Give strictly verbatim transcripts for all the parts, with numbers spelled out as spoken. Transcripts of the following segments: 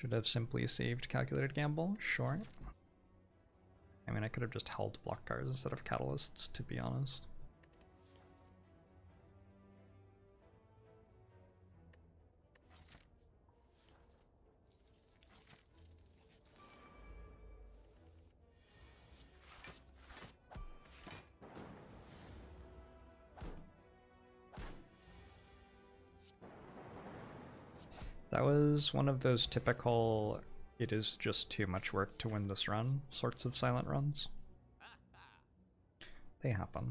Should have simply saved calculated gamble, sure. I mean, I could have just held block cards instead of catalysts, to be honest. That was one of those typical, it is just too much work to win this run sorts of silent runs. They happen.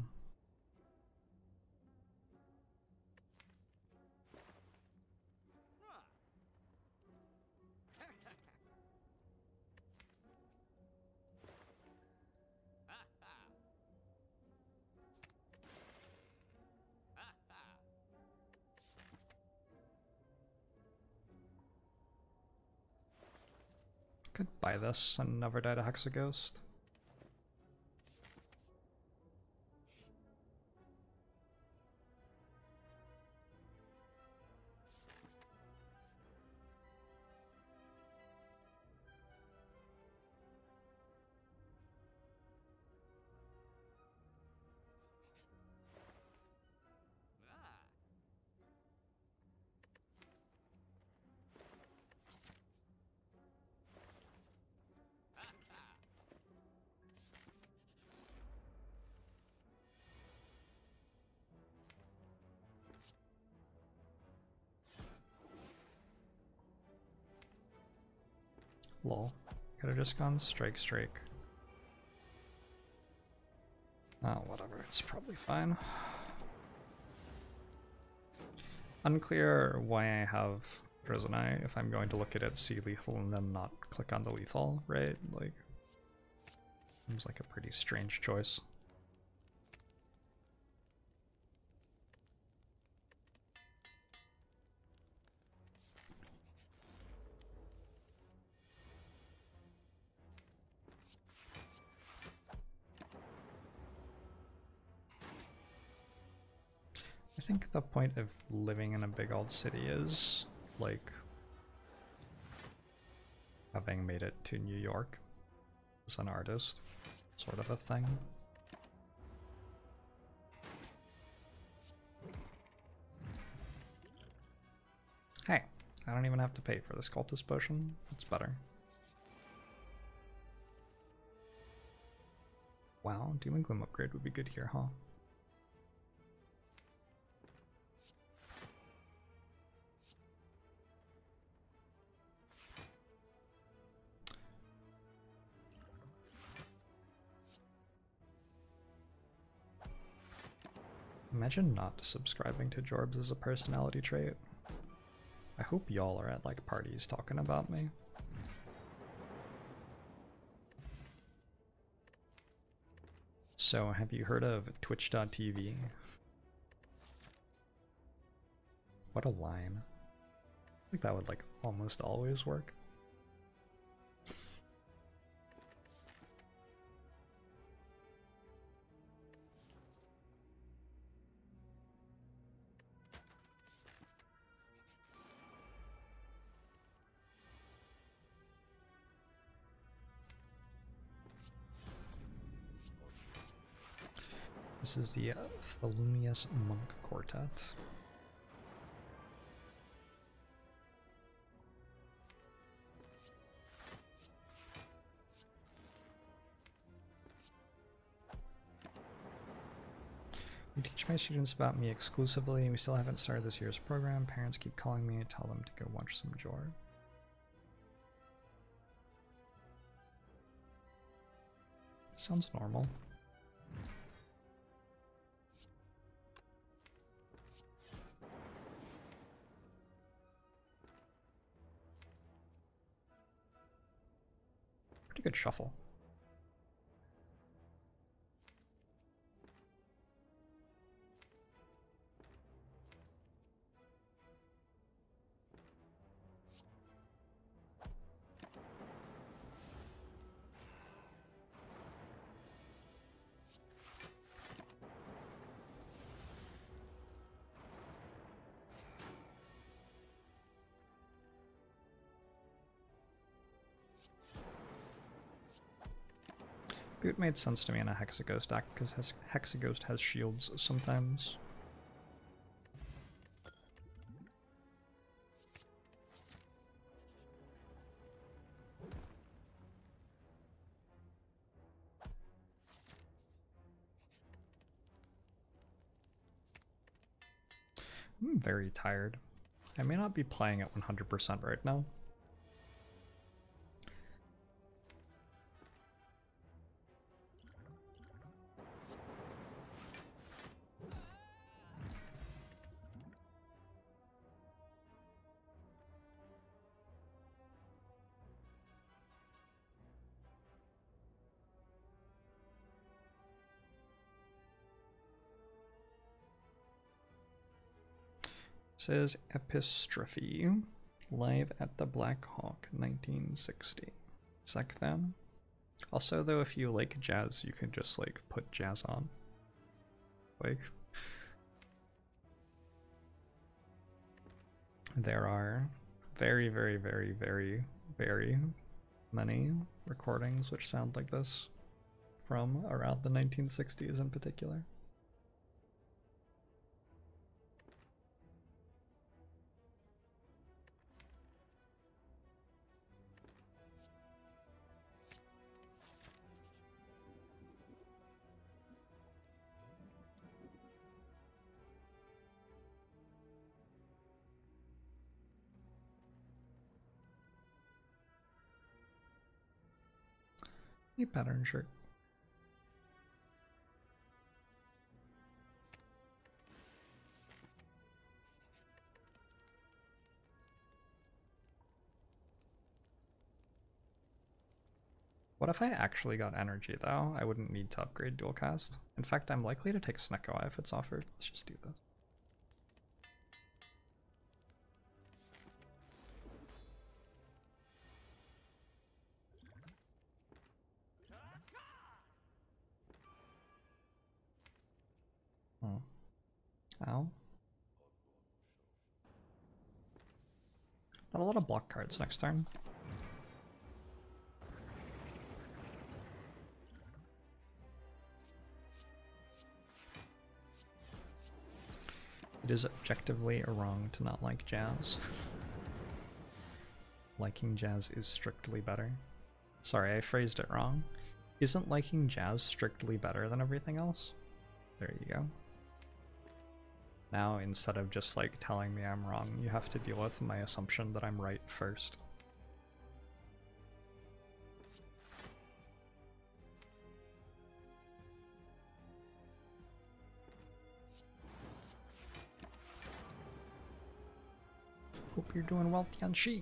Could buy this and never die to Hexaghost. Lol. Could have just gone strike strike. Oh, whatever. It's probably fine. Unclear why I have Frozen Eye if I'm going to look at it, see lethal, and then not click on the lethal, right? Like, seems like a pretty strange choice. I think the point of living in a big old city is, like, having made it to New York as an artist, sort of a thing. Hey, I don't even have to pay for this cultist potion. It's better. Wow, Doom and Gloom upgrade would be good here, huh? Imagine not subscribing to Jorbs as a personality trait. I hope y'all are at like parties talking about me. So, have you heard of Twitch dot T V? What a line. I think that would like almost always work. This is the uh, Thellumius Monk Quartet. We teach my students about me exclusively. We still haven't started this year's program. Parents keep calling me and tell them to go watch some Jor. Sounds normal. Pretty good shuffle. Boot made sense to me in a Hexaghost deck because Hexaghost has shields sometimes. I'm very tired. I may not be playing at one hundred percent right now. Says Epistrophe, live at the Black Hawk, nineteen sixty. Sec then. Also, though, if you like jazz, you can just like put jazz on. Like, there are very, very, very, very, very many recordings which sound like this from around the nineteen sixties in particular. A pattern shirt. What if I actually got energy though? I wouldn't need to upgrade dual cast. In fact, I'm likely to take Snecko if it's offered. Let's just do this. Oh. Ow. Not a lot of block cards next turn. It is objectively wrong to not like jazz. Liking jazz is strictly better. Sorry, I phrased it wrong. Isn't liking jazz strictly better than everything else? There you go. Now, instead of just like telling me I'm wrong, you have to deal with my assumption that I'm right first. Hope you're doing well, Tianxi.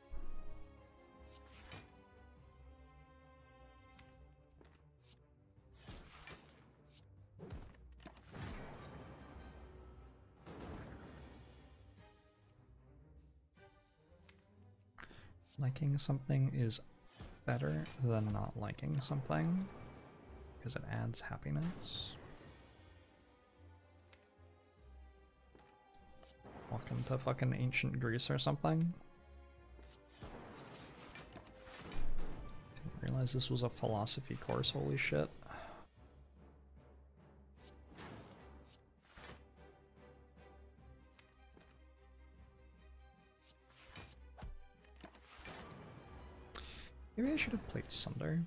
Liking something is better than not liking something because it adds happiness. Welcome to fucking ancient Greece or something. Didn't realize this was a philosophy course, holy shit. Maybe I should have played Sunder.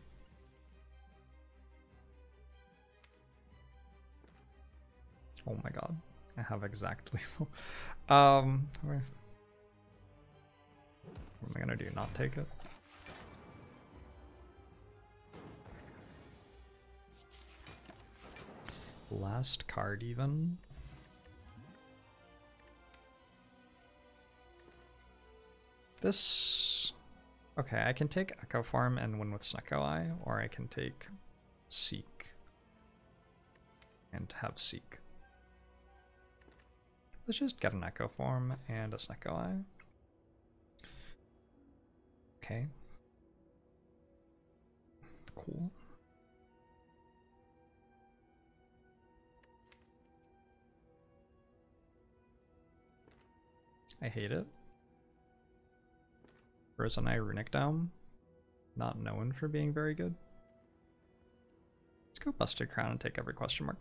Oh my god, I have exact lethal. Um, where, what am I gonna do? Not take it? Last card even. This... Okay, I can take Echo Form and win with Snecko Eye, or I can take Seek and have Seek. Let's just get an Echo Form and a Snecko Eye. Okay. Cool. I hate it. Frozen Eye Runic Dome, not known for being very good. Let's go Busted Crown and take every question mark.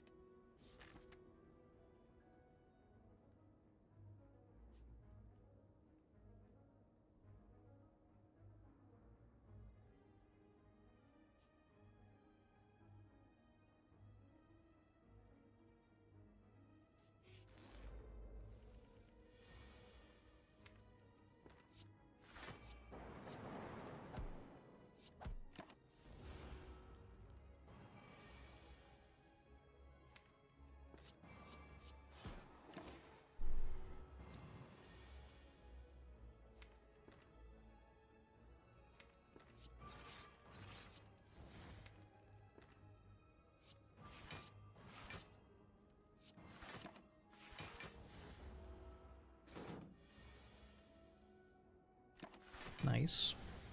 Nice.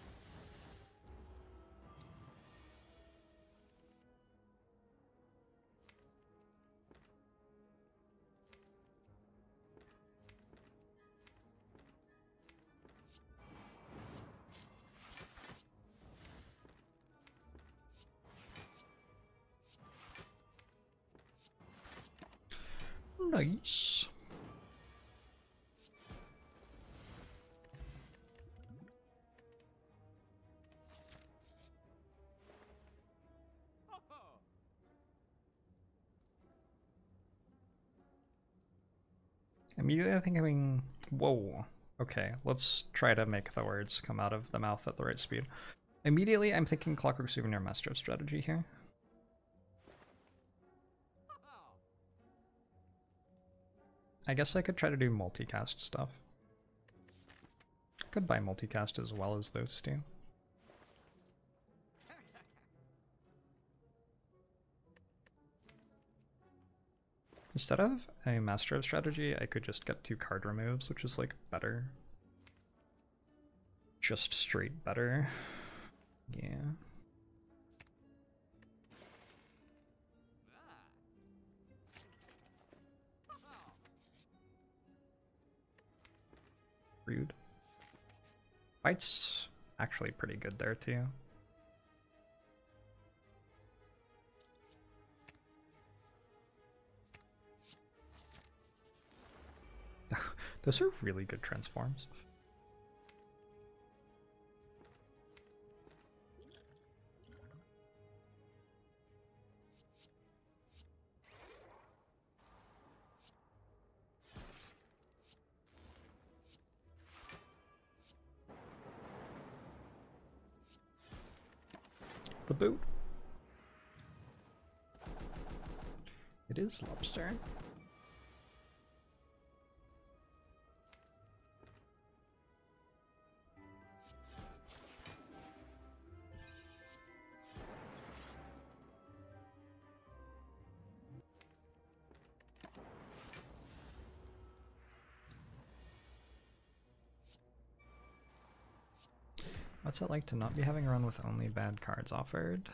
Nice. Immediately I think having... Whoa. Okay, let's try to make the words come out of the mouth at the right speed. Immediately I'm thinking Clockwork Souvenir Master strategy here. I guess I could try to do multicast stuff. Could buy multicast as well as those two. Instead of a Master of Strategy, I could just get two card removes, which is like better. Just straight better. Yeah. Rude. Fight's actually pretty good there too. Those are really good transforms. The boot. It is lobster. What's it like to not be having a run with only bad cards offered?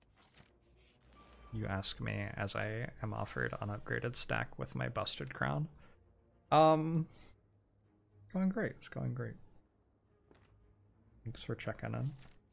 You ask me as I am offered an upgraded stack with my Busted Crown. Um, going great, it's going great. Thanks for checking in.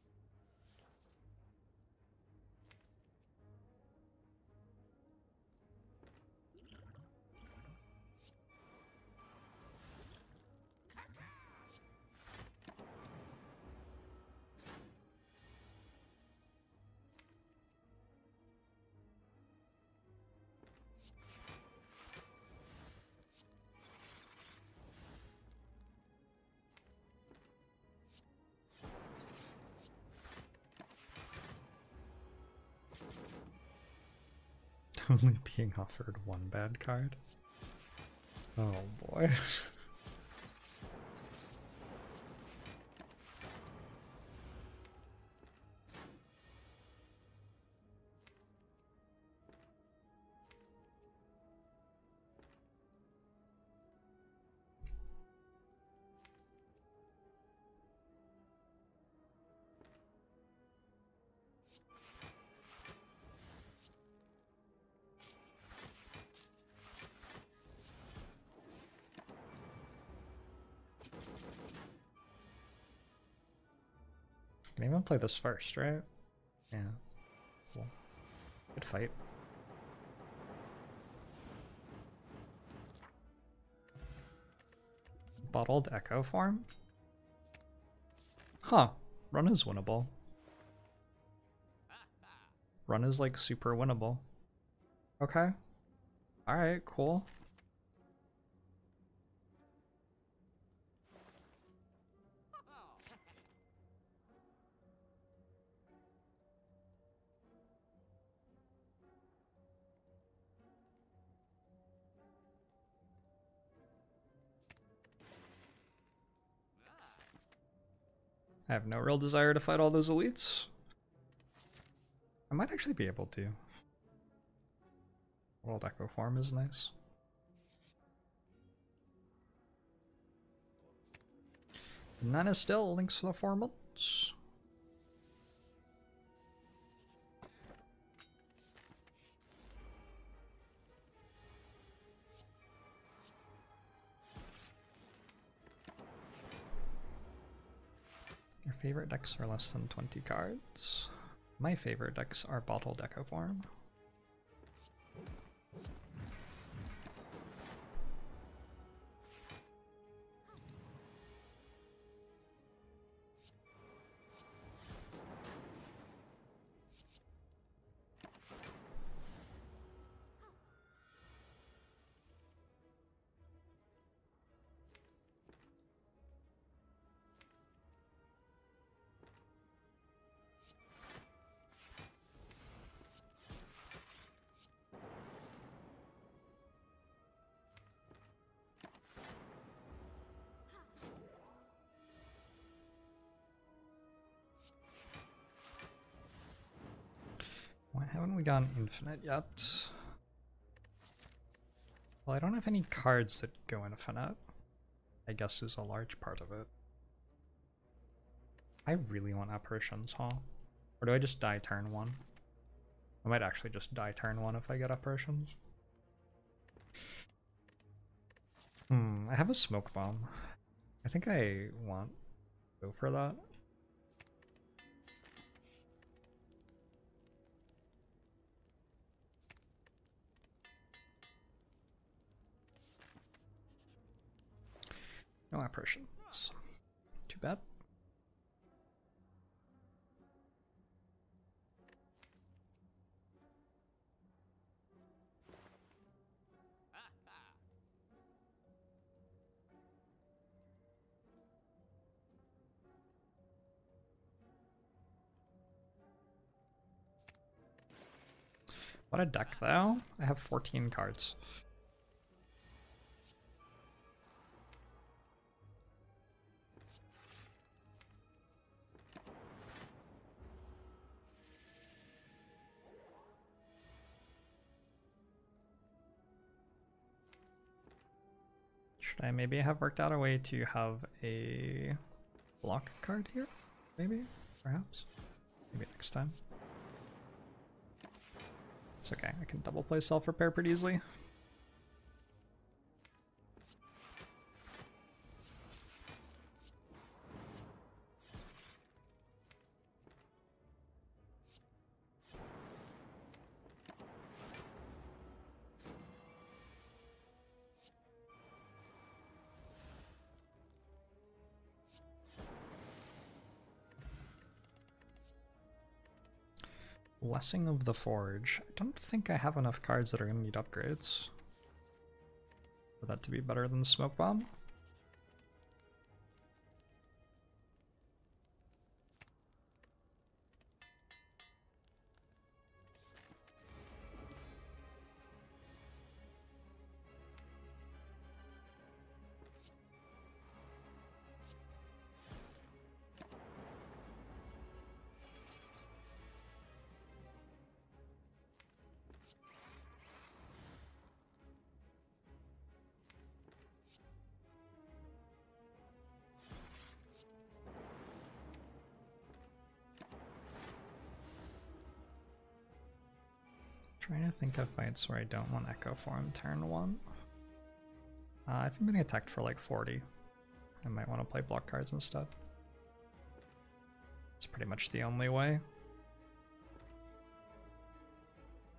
Only being offered one bad card? Oh boy. I can even play this first, right? Yeah. Cool. Good fight. Bottled Echo form? Huh. Run is winnable. Run is like super winnable. Okay. Alright, cool. I have no real desire to fight all those elites. I might actually be able to. World Echo form is nice. And that is still links to the four months. Your favorite decks are less than twenty cards. My favorite decks are Bottled Echo form. Why haven't we gone infinite yet? Well, I don't have any cards that go infinite, I guess is a large part of it. I really want apparitions, huh? Or do I just die turn one? I might actually just die turn one if I get apparitions. Hmm, I have a smoke bomb. I think I want to go for that. No apparitions. Too bad. What a deck though. I have fourteen cards. Should I maybe have worked out a way to have a block card here? Maybe? Perhaps? Maybe next time. It's okay, I can double play self-repair pretty easily. Blessing of the Forge. I don't think I have enough cards that are going to need upgrades for that to be better than Smoke Bomb. Trying to think of fights where I don't want Echo Form turn one. Uh, I've been getting attacked for like forty. I might want to play block cards instead. It's pretty much the only way.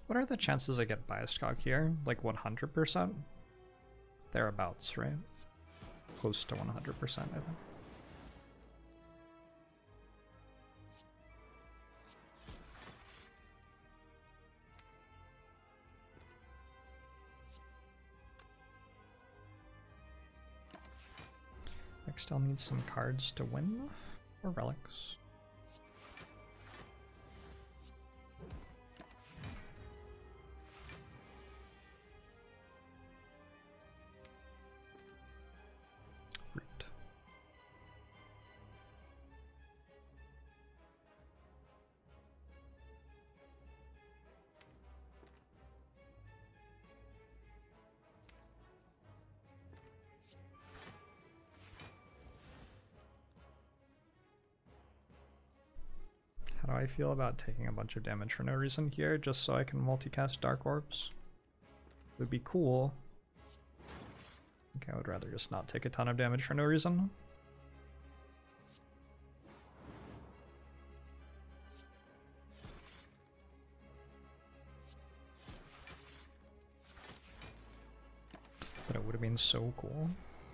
What are the chances I get biased cog here? Like one hundred percent? Thereabouts, right? Close to one hundred percent, I think. Next I'll need some cards to win, or relics. Root. How do I feel about taking a bunch of damage for no reason here, just so I can multicast Dark Orbs? It would be cool. I think I would rather just not take a ton of damage for no reason. But it would have been so cool.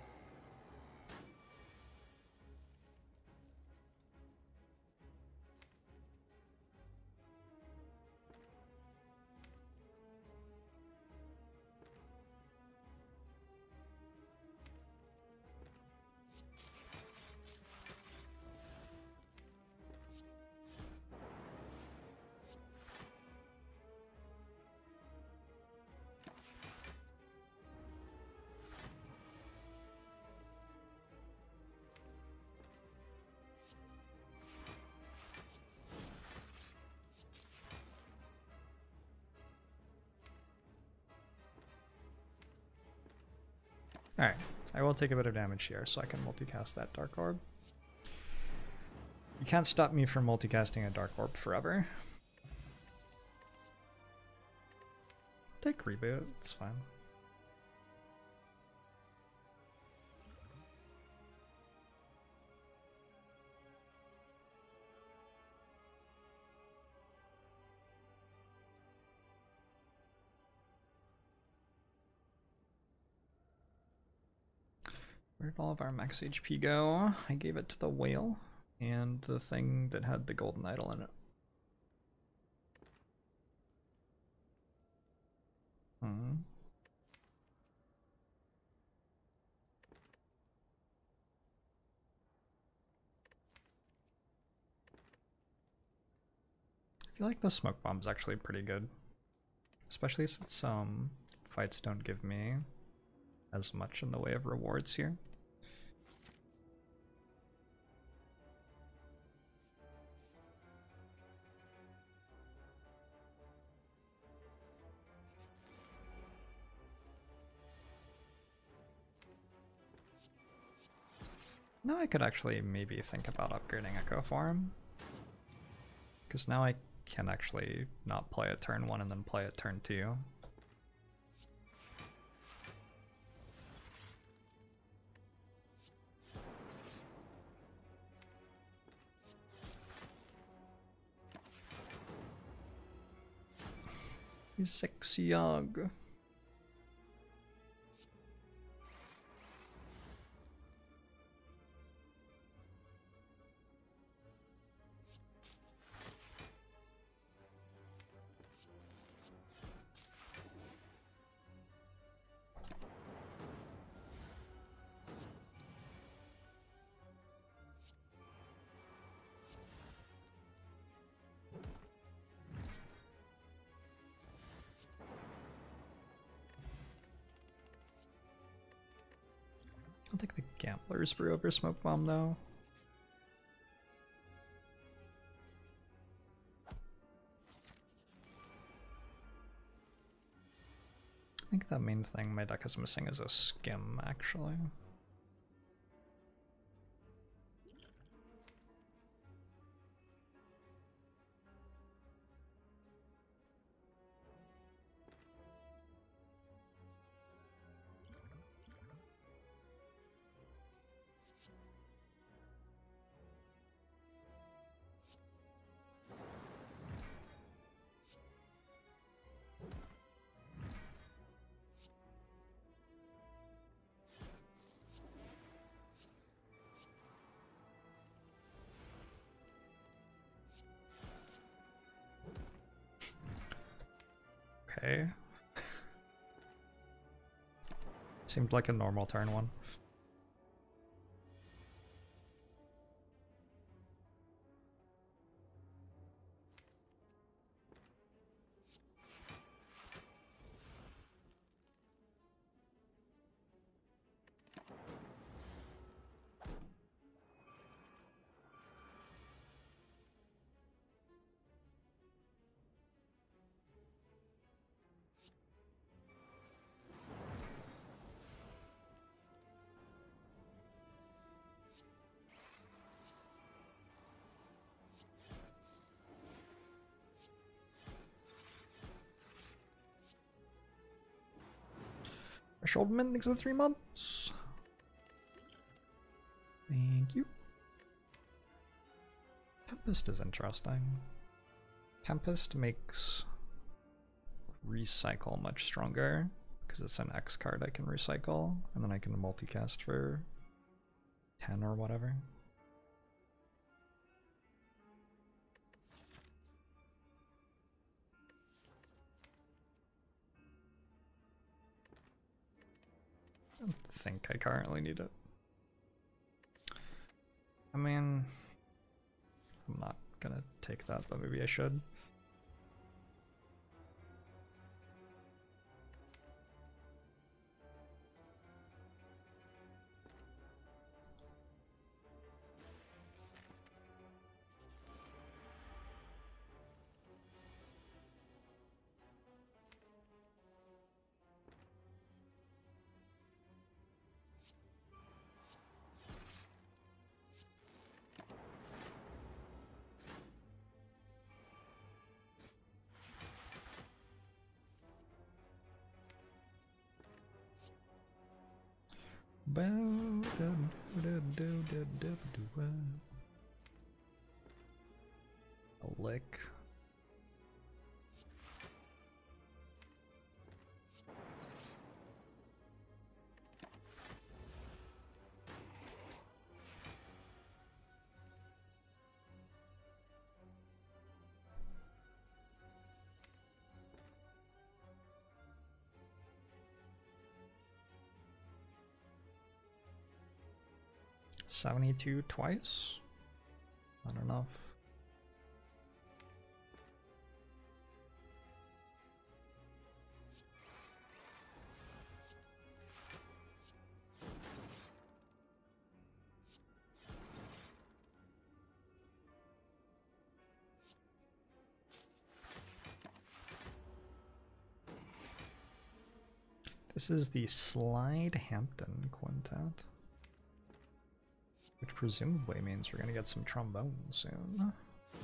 Alright, I will take a bit of damage here so I can multicast that Dark Orb. You can't stop me from multicasting a Dark Orb forever. Take Reboot, it's fine. Where did all of our max H P go? I gave it to the whale and the thing that had the golden idol in it. Hmm. I feel like the smoke bomb's actually pretty good. Especially since um, fights don't give me as much in the way of rewards here. Now I could actually maybe think about upgrading Echo Form. Because now I can actually not play a turn one and then play a turn two. He's sexy young. I'll take the Gambler's Brew over Smoke Bomb though. I think the main thing my deck is missing is a Skim, actually. okay. Seemed like a normal turn one. Shoulderman, thanks for the three months. Thank you. Tempest is interesting. Tempest makes recycle much stronger because it's an X card I can recycle, and then I can multicast for ten or whatever. I don't think I currently need it. I mean, I'm not gonna take that, but maybe I should. A lick. seventy-two twice? Not enough. This is the Slide Hampton Quintet, which presumably means we're gonna get some trombone soon.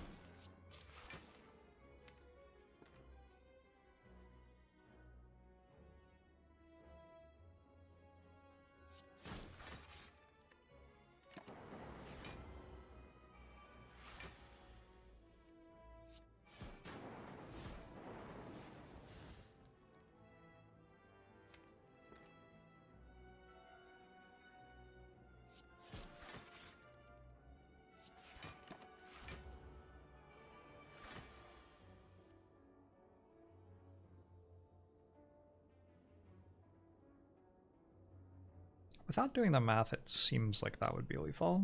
Without doing the math, it seems like that would be lethal.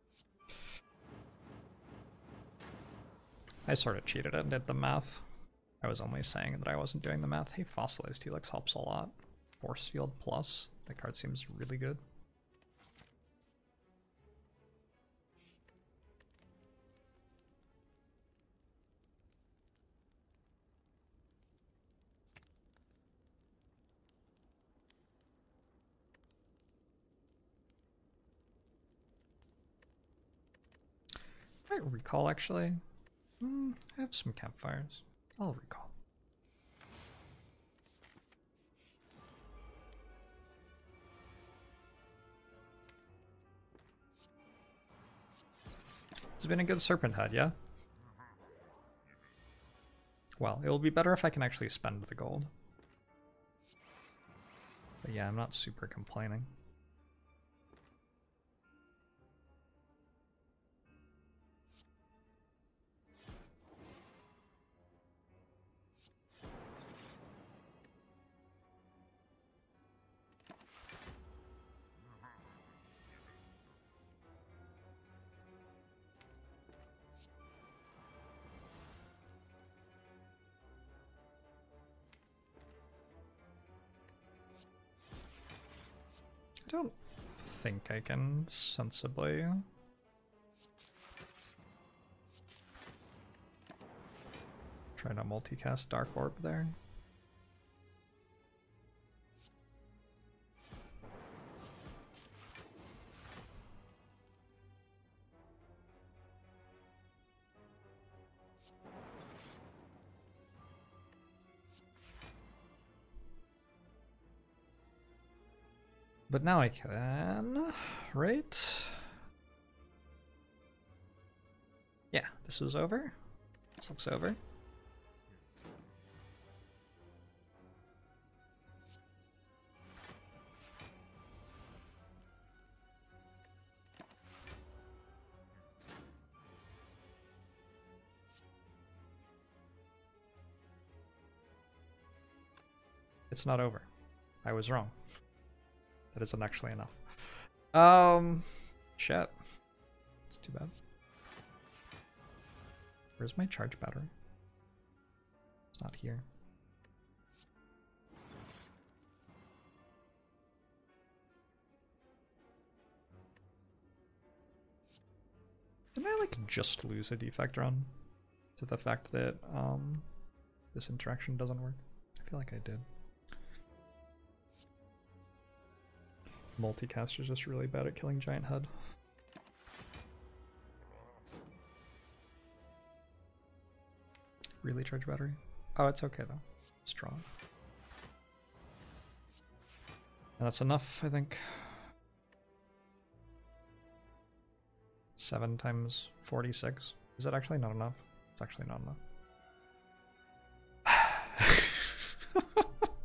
I sort of cheated and did the math. I was only saying that I wasn't doing the math. Hey, Fossilized Helix helps a lot. Force Field Plus, that card seems really good. I might recall, actually. Mm, I have some campfires. I'll recall. It's been a good Serpent Head, yeah? Well, it will be better if I can actually spend the gold. But yeah, I'm not super complaining. don't think I can sensibly. Try to multicast Dark Orb there. But now I can, right? Yeah, this is over. This looks over. It's not over. I was wrong. That isn't actually enough. Um, shit. It's too bad. Where's my charge battery? It's not here. Didn't I like just lose a defect run to the fact that um this interaction doesn't work? I feel like I did. Multicast is just really bad at killing giant head. Really charge battery? Oh, it's okay though. Strong. And that's enough, I think. Seven times forty-six. Is that actually not enough? It's actually not enough.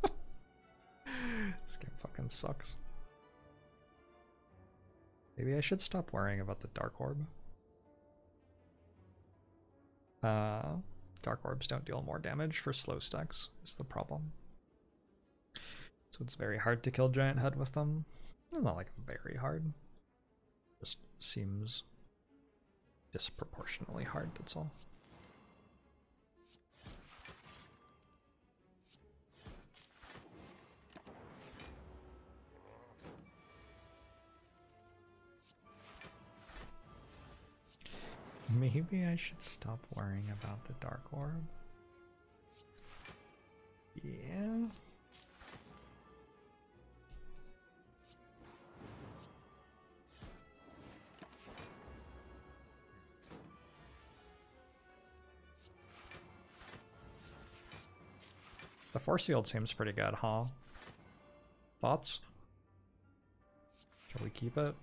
This game fucking sucks. Maybe I should stop worrying about the Dark Orb. Uh, Dark Orbs don't deal more damage for slow stacks, is the problem. So it's very hard to kill Giant Head with them. It's not like very hard. Just seems disproportionately hard, that's all. Maybe I should stop worrying about the Dark Orb. Yeah. The Force Field seems pretty good, huh? Thoughts? Shall we keep it?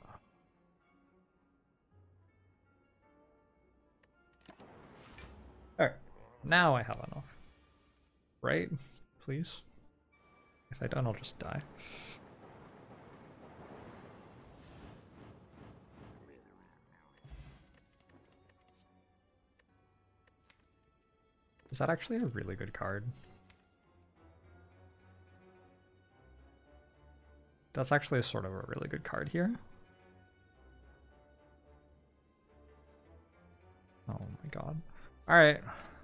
Alright, now I have enough. Right? Please? If I don't, I'll just die. Is that actually a really good card? That's actually a sort of a really good card here. Oh my god. Alright.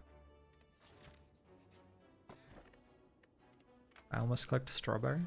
I almost clicked strawberry.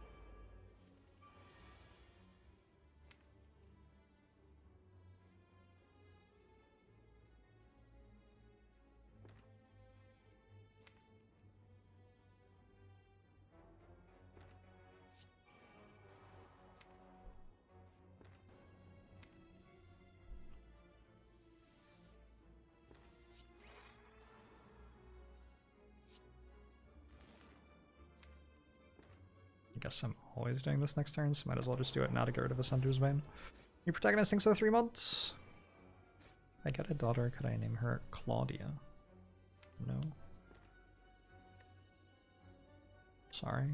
I guess I'm always doing this next turn, so might as well just do it now to get rid of Ascension's Vein. Your protagonist thinks for three months. If I get a daughter, could I name her Claudia? No. Sorry.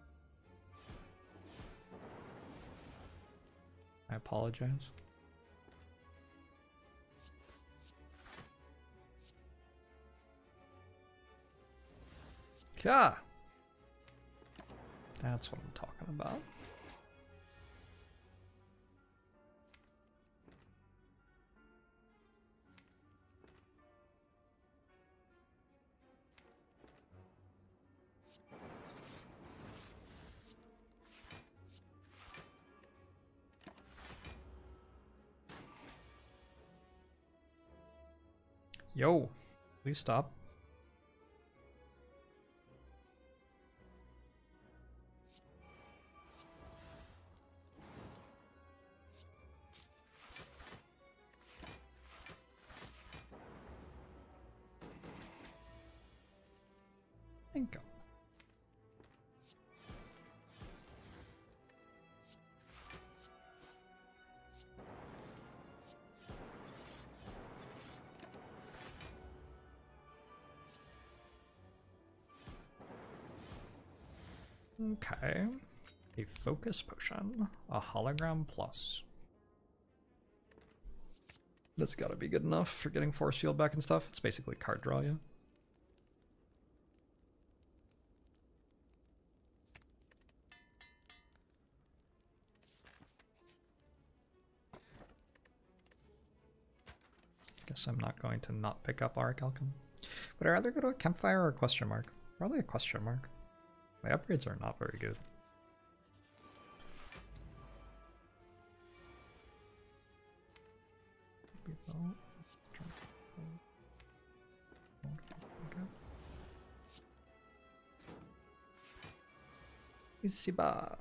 I apologize. Yeah. That's what I'm talking about. Yo, please stop. Thank you. Okay. A focus potion. A hologram plus. That's gotta be good enough for getting force field back and stuff. It's basically card draw, yeah. Guess I'm not going to not pick up Auric Alchem. Would I rather go to a campfire or a question mark? Probably a question mark. My upgrades are not very good. Isiba.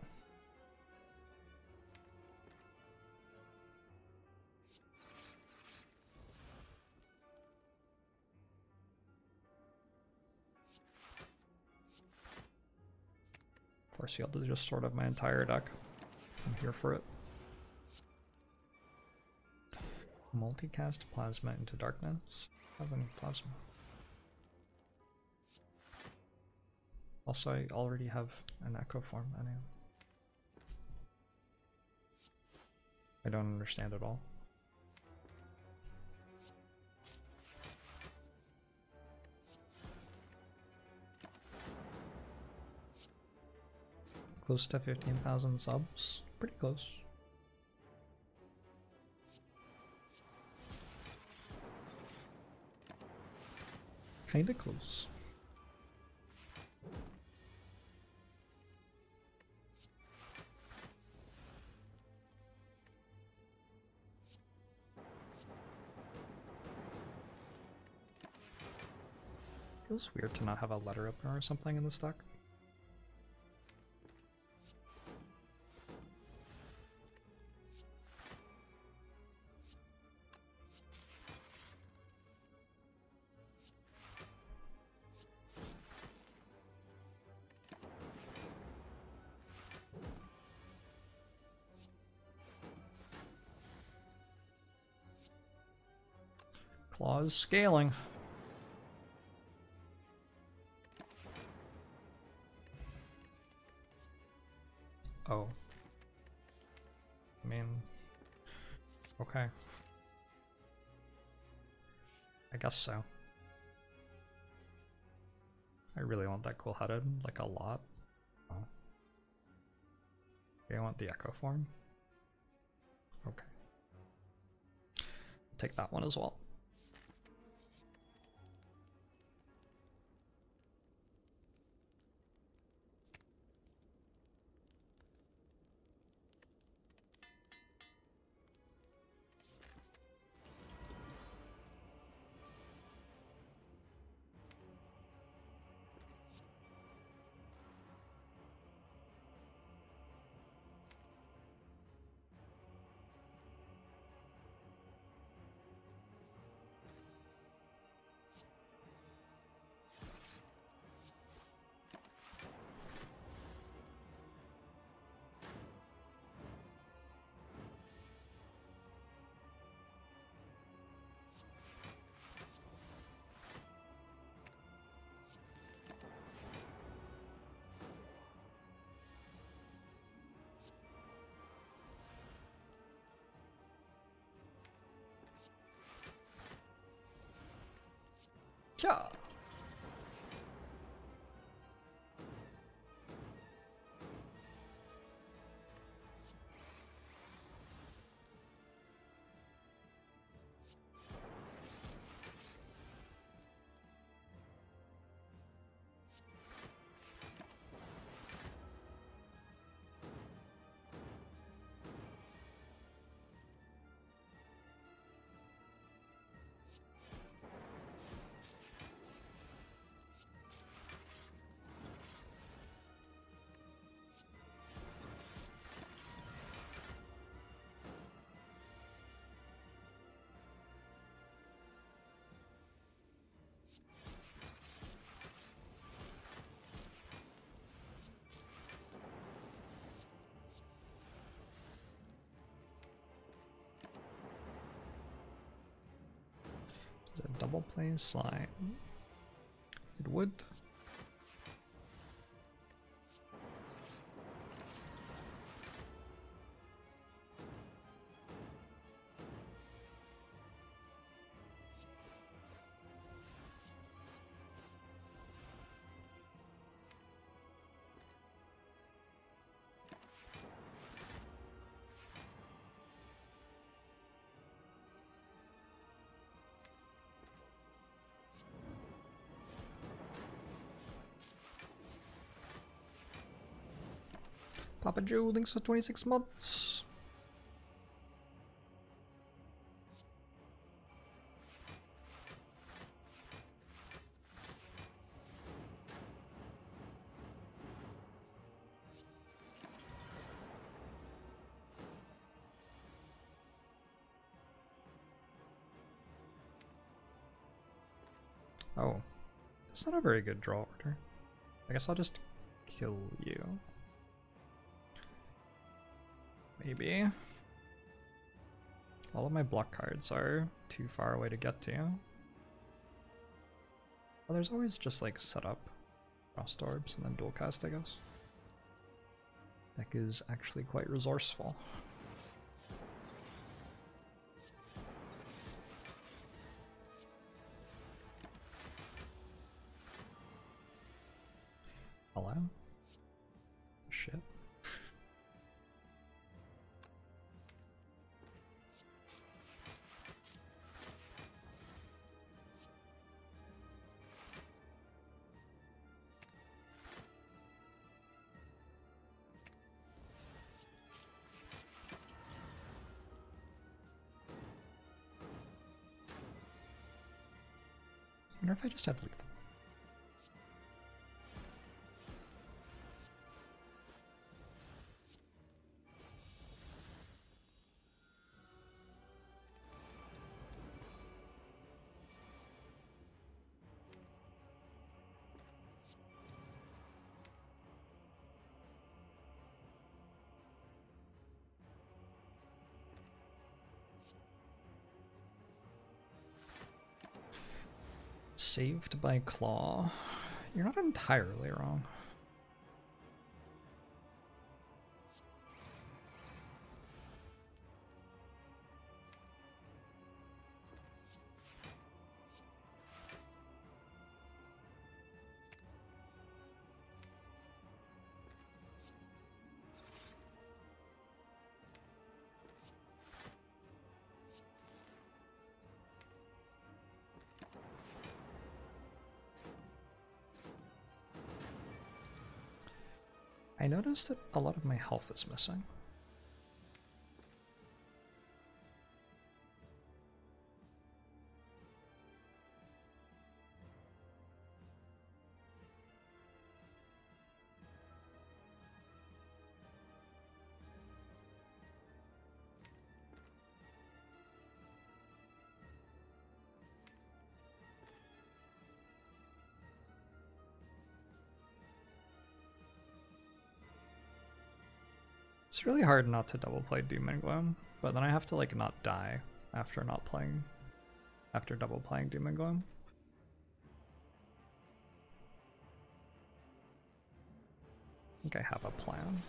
Force Field is just sort of my entire deck. I'm here for it. Multicast Plasma into Darkness. I have any Plasma. Also, I already have an Echo form. Anyway. I don't understand at all. Close to fifteen thousand subs. Pretty close. Kinda close. Feels weird to not have a letter opener or something in this deck. Claws scaling. Oh. I mean, okay. I guess so. I really want that cool-headed, like a lot. Oh. Okay, I want the Echo form. Okay. Take that one as well. Yeah. Is it double play slime? It would. Papa Joe, thanks for twenty-six months. Oh, that's not a very good draw order. I guess I'll just kill you. Maybe. All of my block cards are too far away to get to. Well, there's always just like setup, Frost Orbs, and then dual cast, I guess. Deck is actually quite resourceful. Hello? Shit. I wonder if I just had lethal. Saved by Claw. You're not entirely wrong. I noticed that a lot of my health is missing. It's really hard not to double play Doom and Gloom, but then I have to like not die after not playing, after double playing Doom and Gloom. I think I have a plan.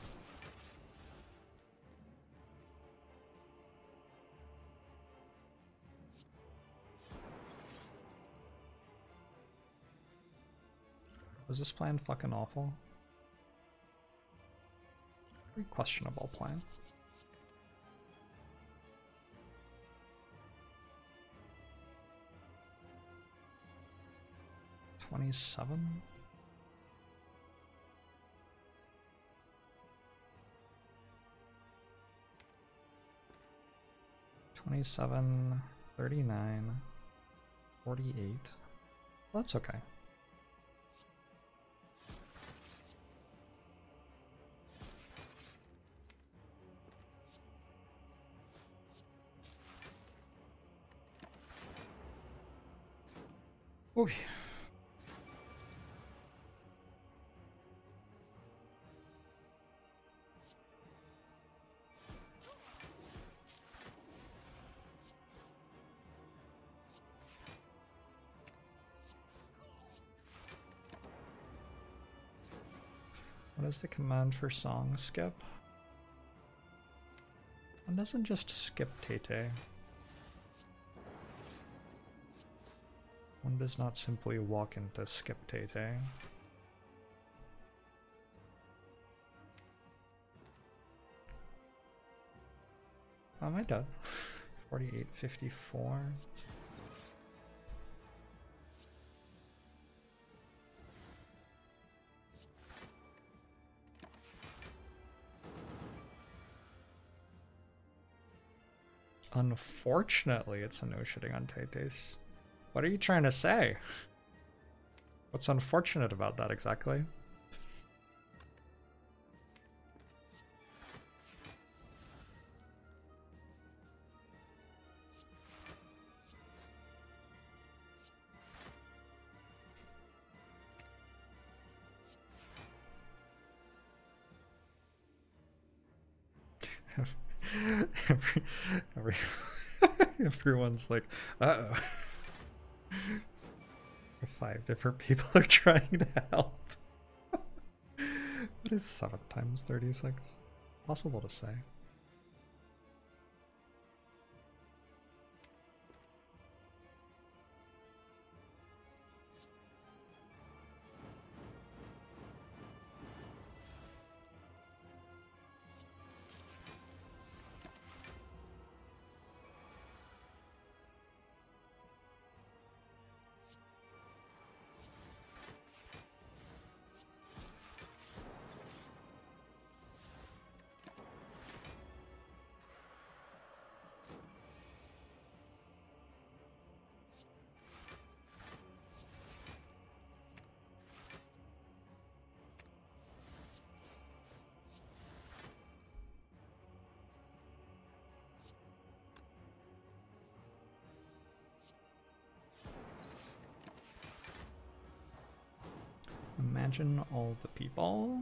Was this plan fucking awful? Very questionable plan. Twenty-seven? Twenty-seven, thirty-nine, forty-eight. Well, that's okay. Ooh. What is the command for song skip? One doesn't just skip Tete. One does not simply walk into skip Tete. Oh, am I dead? forty-eight fifty-four. Unfortunately, it's a no shitting on Tetes. What are you trying to say? What's unfortunate about that exactly? every, every, everyone's like, uh-oh. Five different people are trying to help. What is seven times thirty-six? Possible to say. Imagine all the people.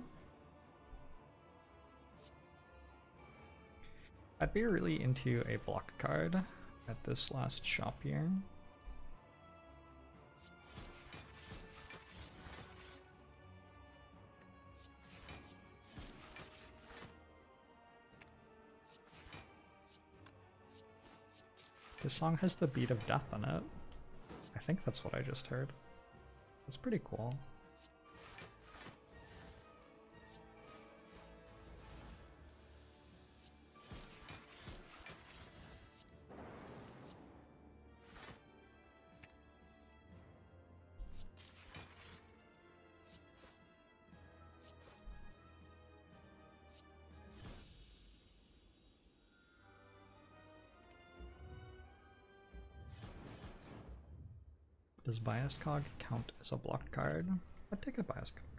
I'd be really into a block card at this last shop here. This song has the beat of death in it. I think that's what I just heard. That's pretty cool. Does Biased Cog count as a blocked card? I'd take a Biased Cog.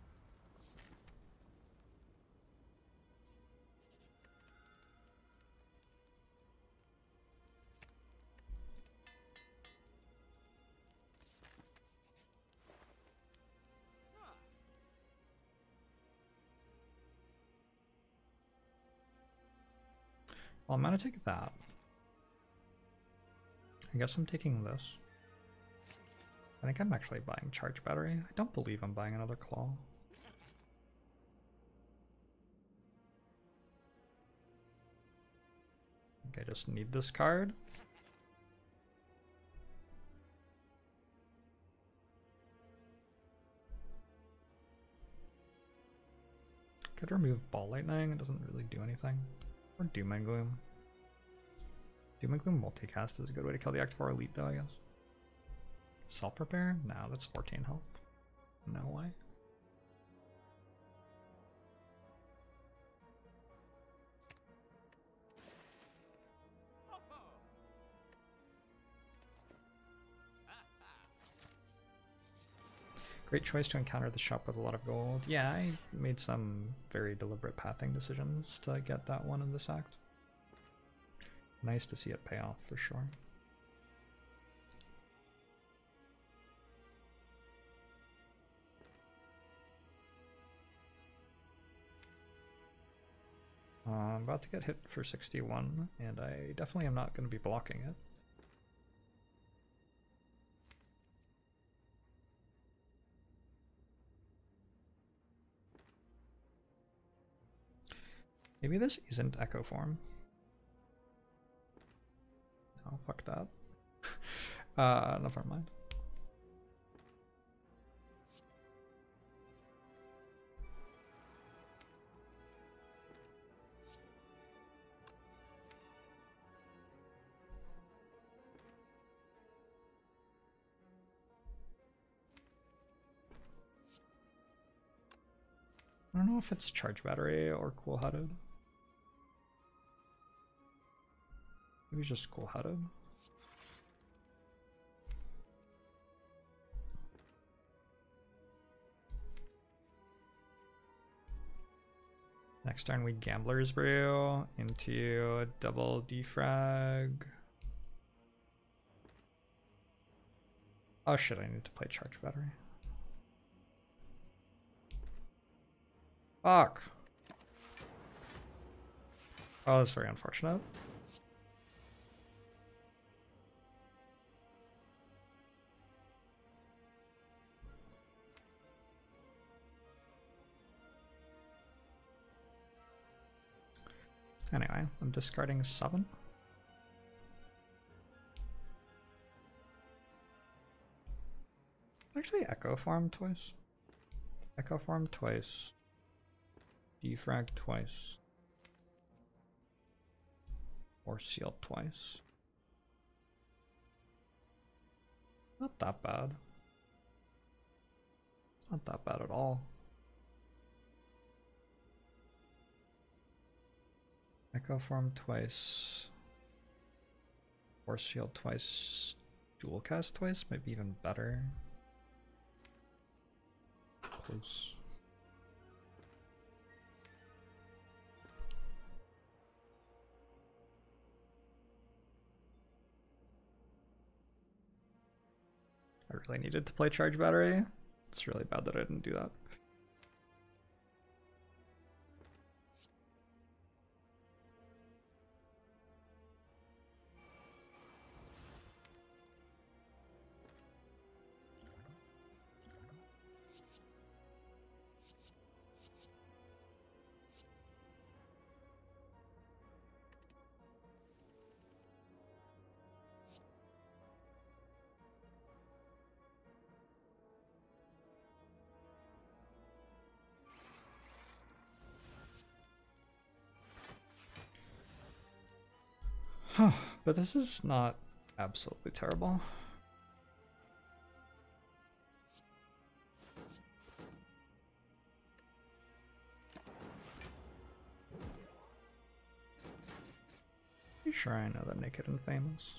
Well, I'm gonna take that. I guess I'm taking this. I think I'm actually buying Charge Battery. I don't believe I'm buying another Claw. I think I just need this card. Could remove Ball Lightning, it doesn't really do anything. Or Doom and Gloom. Doom and Gloom multicast is a good way to kill the Act four Elite though, I guess. Self-prepare? No, that's fourteen health. No way. Great choice to encounter the shop with a lot of gold. Yeah, I made some very deliberate pathing decisions to get that one in this act. Nice to see it pay off for sure. Uh, I'm about to get hit for sixty-one, and I definitely am not going to be blocking it. Maybe this isn't Echo Form. No, fuck that. uh, never mind. I don't know if it's charge battery or cool headed. Maybe just cool headed. Next turn we Gambler's Brew into double defrag. Oh shit, I need to play charge battery. Fuck. Oh, that's very unfortunate. Anyway, I'm discarding seven. Actually, Echo Farm twice. Echo Farm twice. Defrag twice. Or Sealed twice. Not that bad. Not that bad at all. Echo Farm twice. Force Field twice. Dual Cast twice, might be even better. Close. I really needed to play charge battery. It's really bad that I didn't do that. But this is not absolutely terrible. Pretty sure I know that Naked and Famous.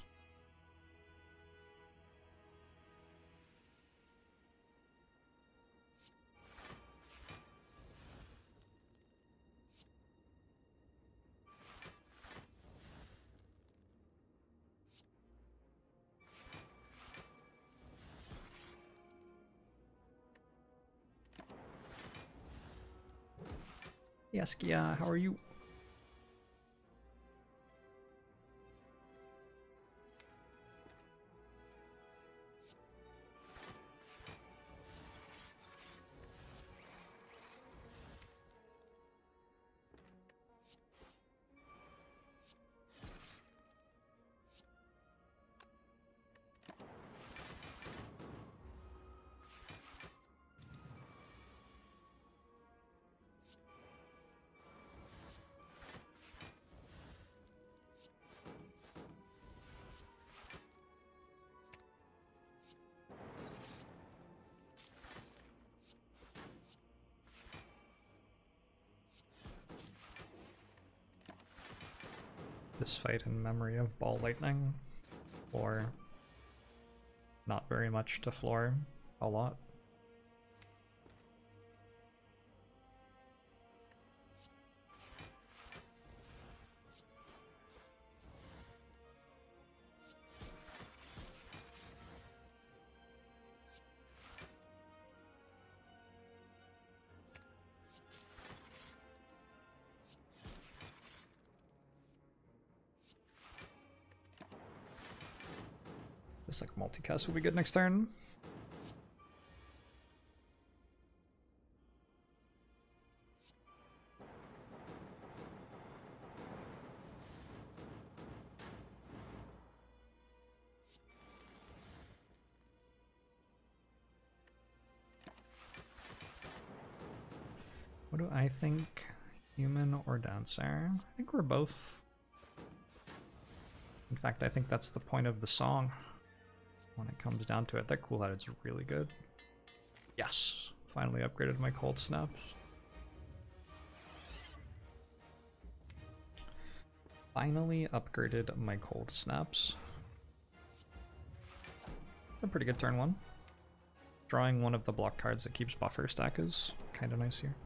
Yes, Kia, how are you? This fight in memory of Ball Lightning, or not very much to floor a lot. This like multicast will be good next turn. What do I think? Human or dancer? I think we're both. In fact, I think that's the point of the song. When it comes down to it, that cool head is really good. Yes! Finally upgraded my cold snaps. Finally upgraded my cold snaps. A pretty good turn one. Drawing one of the block cards that keeps buffer stack is kind of nice here.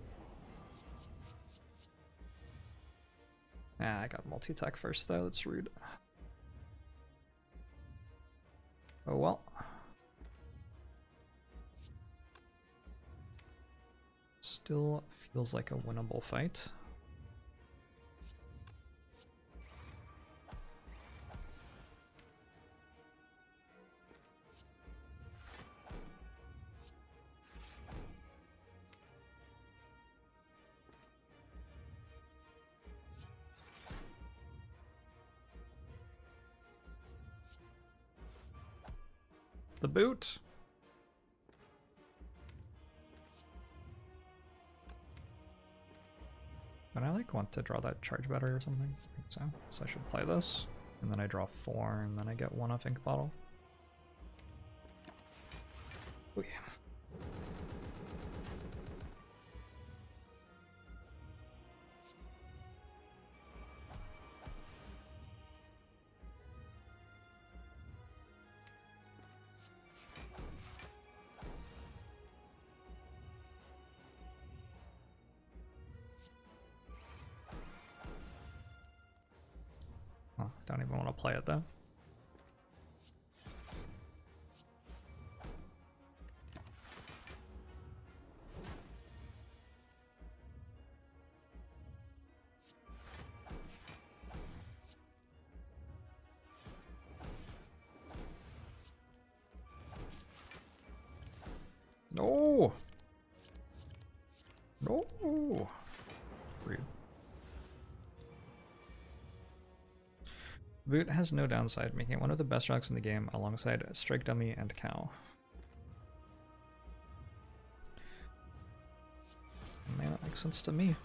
Ah, I got multi-attack first though, that's rude. Oh well. Still feels like a winnable fight. The boot. And I like want to draw that charge battery or something. I think so. So I should play this. And then I draw four and then I get one off ink bottle. Oh yeah. Oh, don't even want to play it though. No! No! Rude. Boot has no downside, making it one of the best rocks in the game alongside Strike Dummy and Cow. Man, that makes sense to me.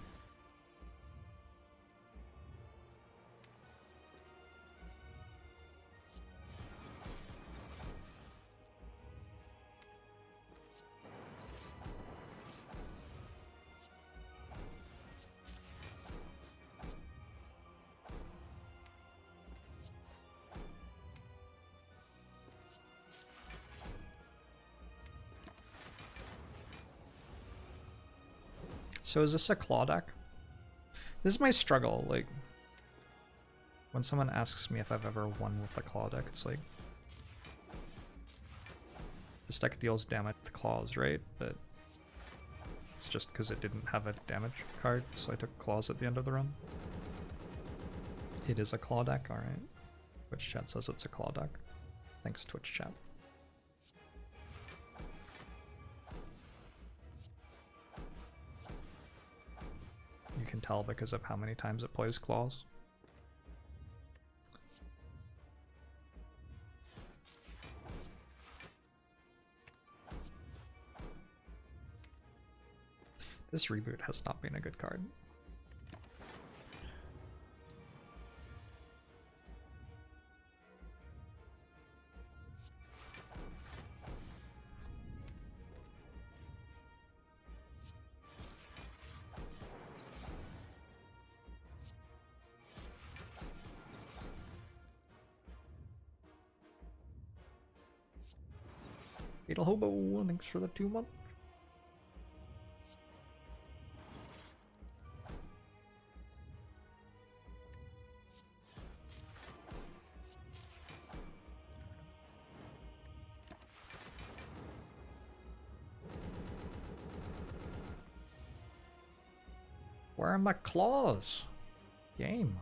So is this a claw deck? This is my struggle, like, when someone asks me if I've ever won with the claw deck, it's like, this deck deals damage with claws, right? But it's just because it didn't have a damage card, so I took claws at the end of the run. It is a claw deck, alright. Twitch chat says it's a claw deck. Thanks, Twitch chat. You can tell because of how many times it plays claws. This reboot has not been a good card. Fatal Hobo, thanks for the two months. Where are my claws? Game.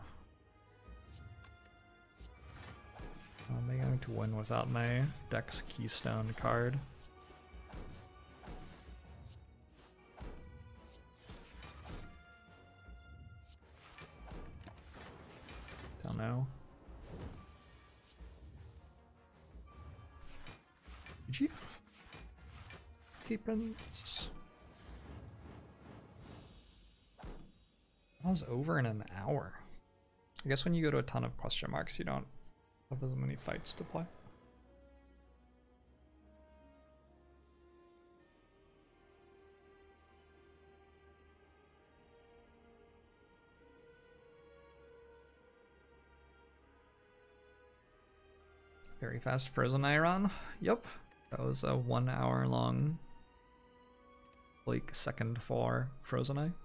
Am I going to win without my Dex Keystone card? Don't know. Did you? Keepins. That was over in an hour. I guess when you go to a ton of question marks, you don't have as many fights to play. Very fast Frozen Iron. Yep. That was a one hour long like second for Frozen Eye.